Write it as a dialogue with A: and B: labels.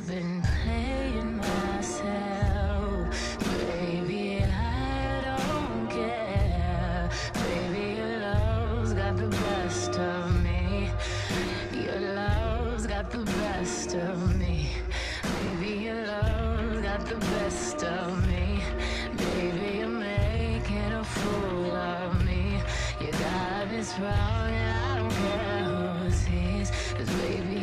A: been playing myself. Baby, I don't care. Baby, your love's got the best of me. Your love's got the best of me. Baby, your love's got the best of me. Baby, you're making a fool of me. You got me sprung and I don't care who sees. 'Cause baby,